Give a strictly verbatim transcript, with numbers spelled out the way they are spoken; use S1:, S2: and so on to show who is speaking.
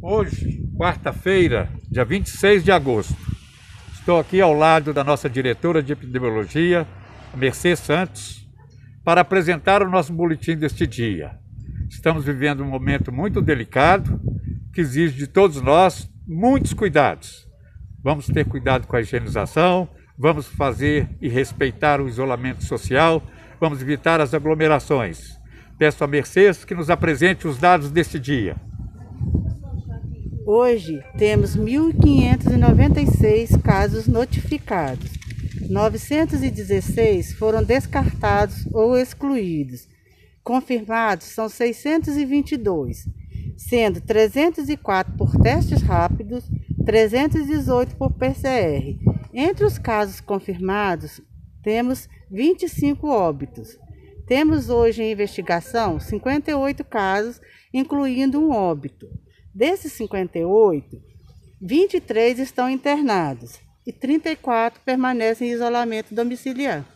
S1: Hoje, quarta-feira, dia vinte e seis de agosto, estou aqui ao lado da nossa diretora de epidemiologia, Mercê Santos, para apresentar o nosso boletim deste dia. Estamos vivendo um momento muito delicado, que exige de todos nós muitos cuidados. Vamos ter cuidado com a higienização, vamos fazer e respeitar o isolamento social, vamos evitar as aglomerações. Peço a Mercê que nos apresente os dados deste dia.
S2: Hoje temos mil quinhentos e noventa e seis casos notificados, novecentos e dezesseis foram descartados ou excluídos. Confirmados são seiscentos e vinte e dois, sendo trezentos e quatro por testes rápidos, trezentos e dezoito por P C R. Entre os casos confirmados, temos vinte e cinco óbitos. Temos hoje em investigação cinquenta e oito casos, incluindo um óbito. Desses cinquenta e oito, vinte e três estão internados e trinta e quatro permanecem em isolamento domiciliar.